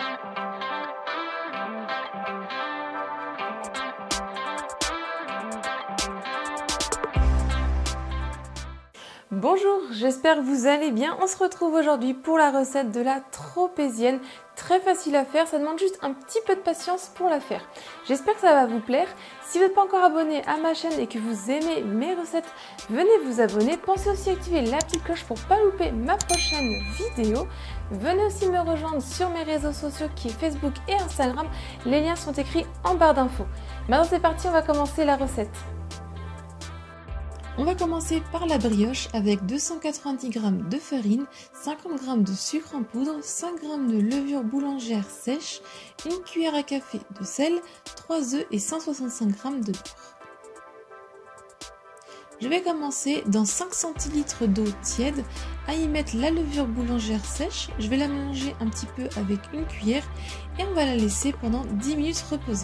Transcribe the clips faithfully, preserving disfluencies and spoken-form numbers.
Bonjour, j'espère que vous allez bien. On se retrouve aujourd'hui pour la recette de la tropézienne. Très facile à faire, ça demande juste un petit peu de patience pour la faire. J'espère que ça va vous plaire. Si vous n'êtes pas encore abonné à ma chaîne et que vous aimez mes recettes, venez vous abonner. Pensez aussi à activer la petite cloche pour ne pas louper ma prochaine vidéo. Venez aussi me rejoindre sur mes réseaux sociaux qui est Facebook et Instagram. Les liens sont écrits en barre d'infos. Maintenant c'est parti, on va commencer la recette. On va commencer par la brioche avec deux cent quatre-vingt-dix grammes de farine, cinquante grammes de sucre en poudre, cinq grammes de levure boulangère sèche, une cuillère à café de sel, trois œufs et cent soixante-cinq grammes de beurre. Je vais commencer dans cinq centilitres d'eau tiède à y mettre la levure boulangère sèche. Je vais la mélanger un petit peu avec une cuillère et on va la laisser pendant dix minutes reposer.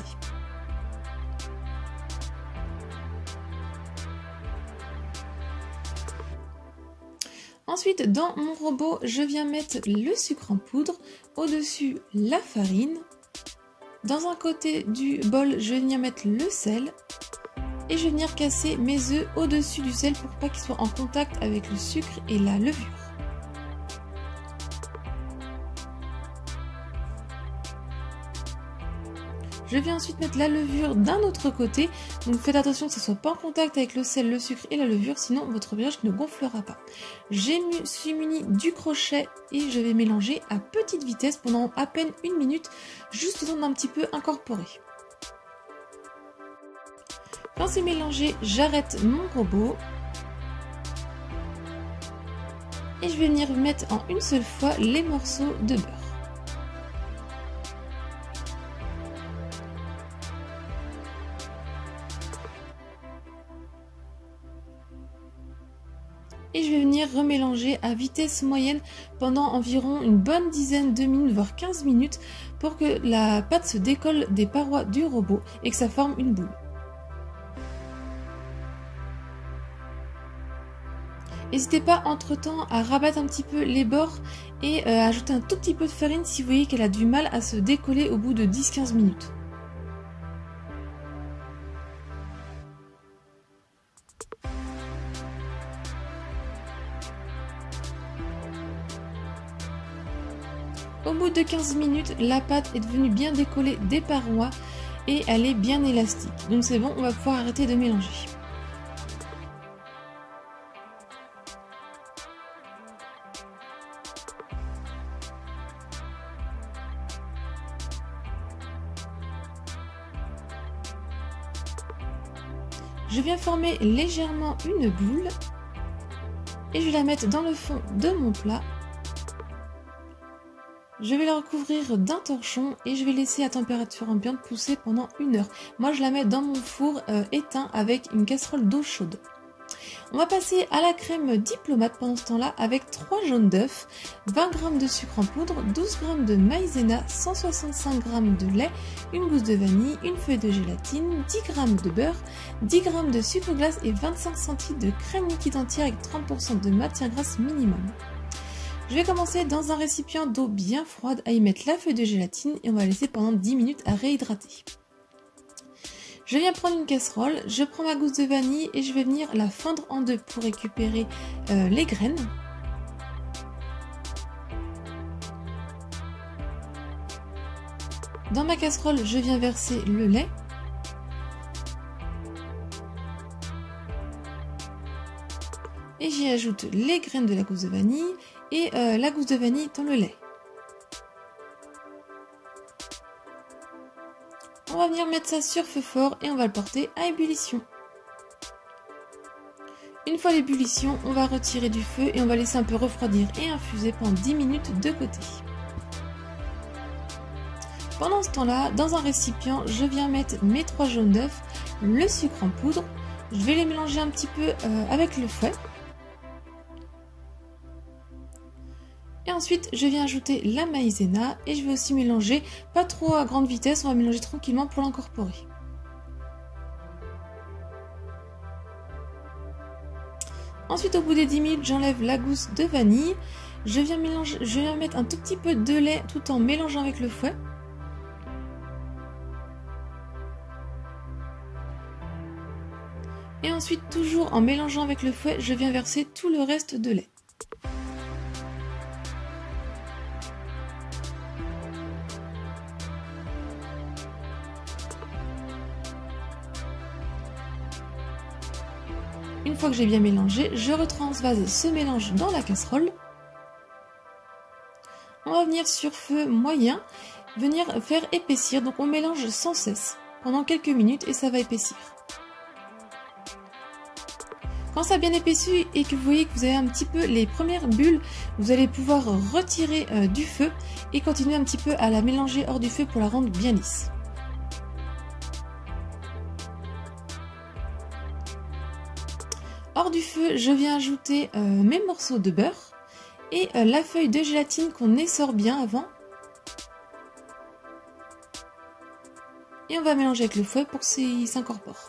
Ensuite, dans mon robot, je viens mettre le sucre en poudre, au-dessus la farine. Dans un côté du bol, je vais venir mettre le sel et je vais venir casser mes œufs au-dessus du sel pour pas qu'ils soient en contact avec le sucre et la levure. Je vais ensuite mettre la levure d'un autre côté, donc faites attention que ça ne soit pas en contact avec le sel, le sucre et la levure, sinon votre brioche ne gonflera pas. Je suis muni du crochet et je vais mélanger à petite vitesse pendant à peine une minute, juste le temps d'un petit peu incorporer. Quand c'est mélangé, j'arrête mon robot et je vais venir mettre en une seule fois les morceaux de beurre. Et je vais venir remélanger à vitesse moyenne pendant environ une bonne dizaine de minutes, voire quinze minutes, pour que la pâte se décolle des parois du robot et que ça forme une boule. N'hésitez pas entre-temps à rabattre un petit peu les bords et euh, ajouter un tout petit peu de farine si vous voyez qu'elle a du mal à se décoller au bout de dix à quinze minutes. Au bout de quinze minutes, la pâte est devenue bien décollée des parois et elle est bien élastique. Donc c'est bon, on va pouvoir arrêter de mélanger. Je viens former légèrement une boule et je vais la mettre dans le fond de mon plat. Je vais la recouvrir d'un torchon et je vais laisser à température ambiante pousser pendant une heure. Moi je la mets dans mon four euh, éteint avec une casserole d'eau chaude. On va passer à la crème diplomate pendant ce temps-là avec trois jaunes d'œufs, vingt grammes de sucre en poudre, douze grammes de maïzena, cent soixante-cinq grammes de lait, une gousse de vanille, une feuille de gélatine, dix grammes de beurre, dix grammes de sucre glace et vingt-cinq centilitres de crème liquide entière avec trente pour cent de matière grasse minimum. Je vais commencer dans un récipient d'eau bien froide à y mettre la feuille de gélatine et on va laisser pendant dix minutes à réhydrater. Je viens prendre une casserole, je prends ma gousse de vanille et je vais venir la fendre en deux pour récupérer euh, les graines. Dans ma casserole, je viens verser le lait. Et j'y ajoute les graines de la gousse de vanille et euh, la gousse de vanille dans le lait. On va venir mettre ça sur feu fort et on va le porter à ébullition. Une fois l'ébullition, on va retirer du feu et on va laisser un peu refroidir et infuser pendant dix minutes de côté. Pendant ce temps-là, dans un récipient, je viens mettre mes trois jaunes d'œufs, le sucre en poudre. Je vais les mélanger un petit peu euh, avec le fouet. Et ensuite, je viens ajouter la maïzena et je vais aussi mélanger, pas trop à grande vitesse, on va mélanger tranquillement pour l'incorporer. Ensuite, au bout des dix minutes, j'enlève la gousse de vanille. Je viens, mélanger, je viens mettre un tout petit peu de lait tout en mélangeant avec le fouet. Et ensuite, toujours en mélangeant avec le fouet, je viens verser tout le reste de lait. Une fois que j'ai bien mélangé, je retransvase ce mélange dans la casserole. On va venir sur feu moyen, venir faire épaissir. Donc on mélange sans cesse pendant quelques minutes et ça va épaissir. Quand ça a bien épaissi et que vous voyez que vous avez un petit peu les premières bulles, vous allez pouvoir retirer euh, du feu et continuer un petit peu à la mélanger hors du feu pour la rendre bien lisse. Hors du feu, je viens ajouter euh, mes morceaux de beurre et euh, la feuille de gélatine qu'on essore bien avant. Et on va mélanger avec le fouet pour que ça s'incorpore.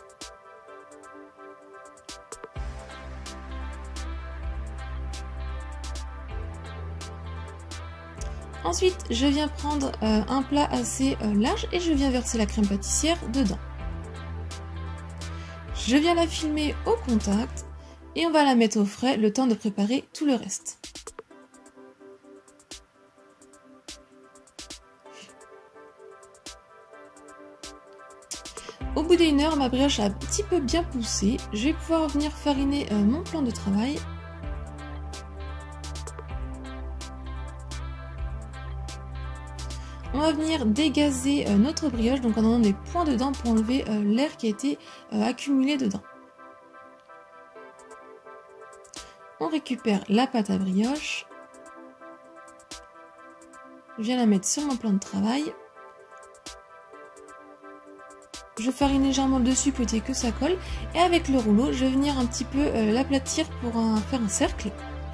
Ensuite, je viens prendre euh, un plat assez euh, large et je viens verser la crème pâtissière dedans. Je viens la filmer au contact et on va la mettre au frais le temps de préparer tout le reste. Au bout d'une heure, ma brioche a un petit peu bien poussé. Je vais pouvoir venir fariner euh, mon plan de travail. On va venir dégazer euh, notre brioche, donc en donnant des points dedans pour enlever euh, l'air qui a été euh, accumulé dedans. On récupère la pâte à brioche. Je viens la mettre sur mon plan de travail. Je farine légèrement le dessus pour éviter que ça colle. Et avec le rouleau, je vais venir un petit peu euh, l'aplatir pour un, faire un cercle.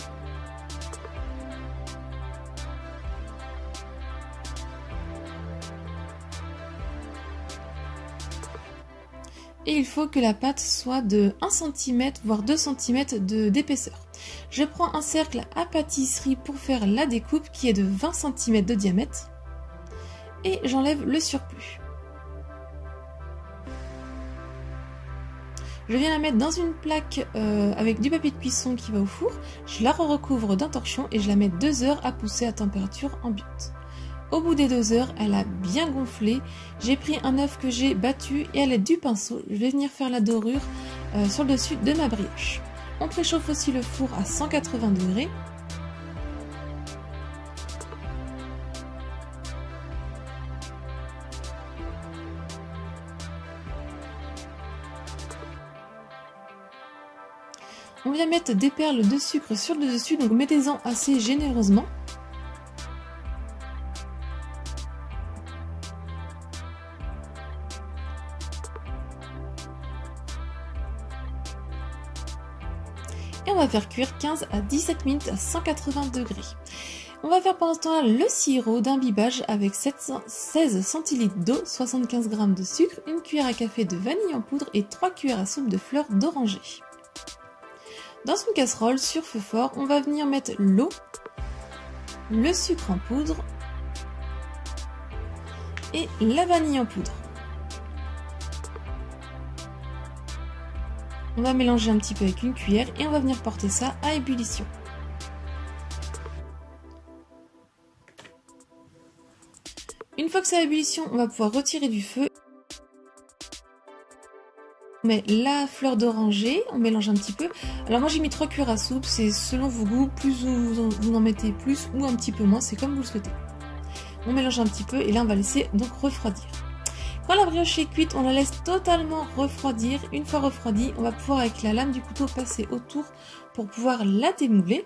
Et il faut que la pâte soit de un centimètre voire deux centimètres d'épaisseur. Je prends un cercle à pâtisserie pour faire la découpe qui est de vingt centimètres de diamètre et j'enlève le surplus. Je viens la mettre dans une plaque euh, avec du papier de cuisson qui va au four, je la recouvre d'un torchon et je la mets deux heures à pousser à température ambiante. Au bout des deux heures, elle a bien gonflé. J'ai pris un œuf que j'ai battu et à l'aide du pinceau, je vais venir faire la dorure euh, sur le dessus de ma brioche. On préchauffe aussi le four à cent quatre-vingts degrés. On vient mettre des perles de sucre sur le dessus, donc mettez-en assez généreusement. Et on va faire cuire quinze à dix-sept minutes à cent quatre-vingts degrés. On va faire pendant ce temps-là le sirop d'imbibage avec seize centilitres d'eau, soixante-quinze grammes de sucre, une cuillère à café de vanille en poudre et trois cuillères à soupe de fleurs d'oranger. Dans une casserole sur feu fort, on va venir mettre l'eau, le sucre en poudre et la vanille en poudre. On va mélanger un petit peu avec une cuillère et on va venir porter ça à ébullition. Une fois que c'est à ébullition, on va pouvoir retirer du feu. On met la fleur d'oranger, on mélange un petit peu. Alors moi j'ai mis trois cuillères à soupe, c'est selon vos goûts, plus vous en, vous en mettez plus ou un petit peu moins, c'est comme vous le souhaitez. On mélange un petit peu et là on va laisser donc refroidir. Quand la brioche est cuite, on la laisse totalement refroidir. Une fois refroidie, on va pouvoir avec la lame du couteau passer autour pour pouvoir la démouler.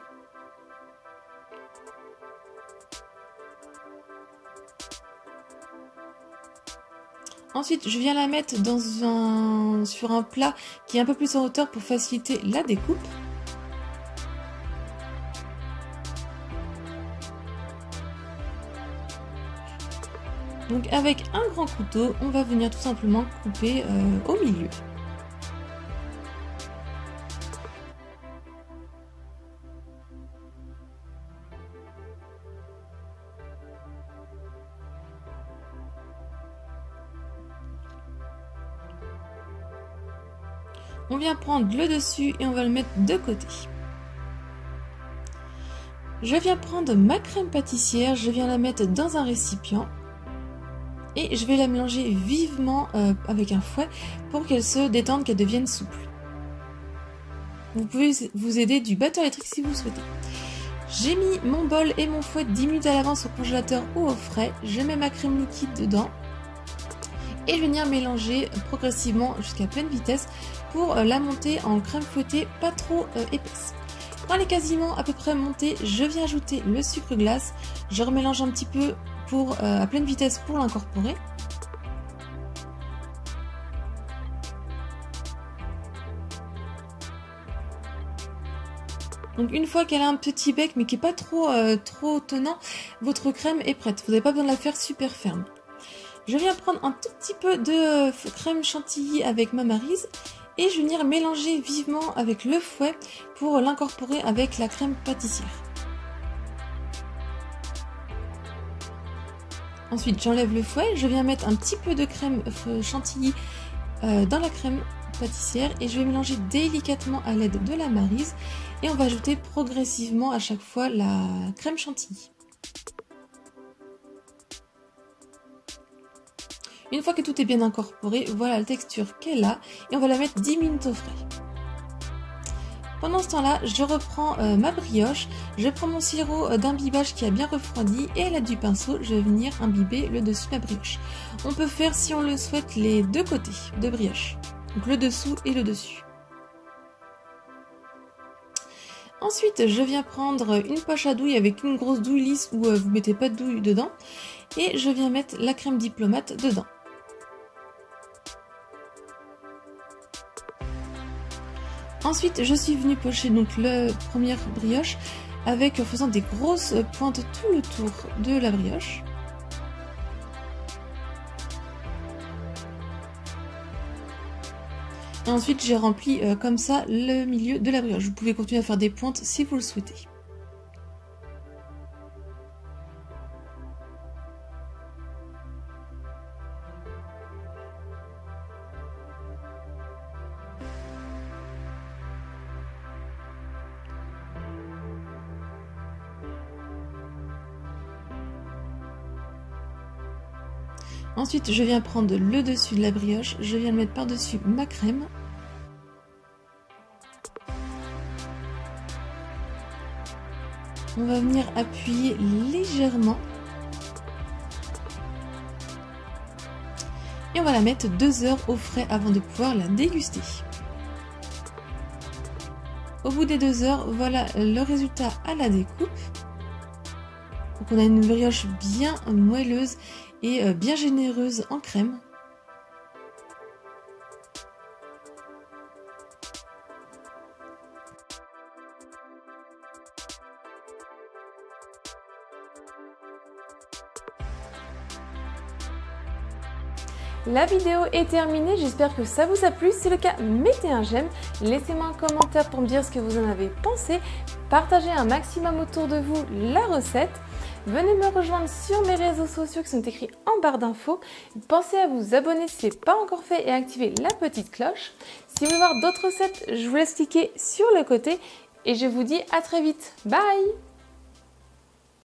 Ensuite, je viens la mettre dans un, sur un plat qui est un peu plus en hauteur pour faciliter la découpe. Donc avec un grand couteau, on va venir tout simplement couper euh, au milieu. On vient prendre le dessus et on va le mettre de côté. Je viens prendre ma crème pâtissière, je viens la mettre dans un récipient. Et je vais la mélanger vivement euh, avec un fouet pour qu'elle se détende, qu'elle devienne souple. Vous pouvez vous aider du batteur électrique si vous le souhaitez. J'ai mis mon bol et mon fouet dix minutes à l'avance au congélateur ou au frais. Je mets ma crème liquide dedans. Et je vais venir mélanger progressivement jusqu'à pleine vitesse pour euh, la monter en crème fouettée pas trop euh, épaisse. Quand elle est quasiment à peu près montée, je viens ajouter le sucre glace. Je remélange un petit peu pour, euh, à pleine vitesse pour l'incorporer. Donc une fois qu'elle a un petit bec mais qui n'est pas trop, euh, trop tenant, votre crème est prête. Vous n'avez pas besoin de la faire super ferme. Je viens prendre un tout petit peu de euh, crème chantilly avec ma maryse et je vais venir mélanger vivement avec le fouet pour l'incorporer avec la crème pâtissière. Ensuite, j'enlève le fouet, je viens mettre un petit peu de crème chantilly euh, dans la crème pâtissière et je vais mélanger délicatement à l'aide de la maryse et on va ajouter progressivement à chaque fois la crème chantilly. Une fois que tout est bien incorporé, voilà la texture qu'elle a et on va la mettre dix minutes au frais. Pendant ce temps-là, je reprends euh, ma brioche, je prends mon sirop euh, d'imbibage qui a bien refroidi et à l'aide du pinceau, je vais venir imbiber le dessus de ma brioche. On peut faire, si on le souhaite, les deux côtés de brioche, donc le dessous et le dessus. Ensuite, je viens prendre une poche à douille avec une grosse douille lisse où euh, vous ne mettez pas de douille dedans et je viens mettre la crème diplomate dedans. Ensuite, je suis venue pocher donc la première brioche avec en faisant des grosses pointes tout le tour de la brioche. Et ensuite, j'ai rempli euh, comme ça le milieu de la brioche. Vous pouvez continuer à faire des pointes si vous le souhaitez. Ensuite, je viens prendre le dessus de la brioche, je viens le mettre par-dessus ma crème. On va venir appuyer légèrement. Et on va la mettre deux heures au frais avant de pouvoir la déguster. Au bout des deux heures, voilà le résultat à la découpe. Donc on a une brioche bien moelleuse et bien généreuse en crème. La vidéo est terminée, j'espère que ça vous a plu. Si c'est le cas, mettez un j'aime, laissez-moi un commentaire pour me dire ce que vous en avez pensé, partagez un maximum autour de vous la recette. Venez me rejoindre sur mes réseaux sociaux qui sont écrits en barre d'infos. Pensez à vous abonner si ce n'est pas encore fait et activer la petite cloche. Si vous voulez voir d'autres recettes, je vous laisse cliquer sur le côté et je vous dis à très vite. Bye!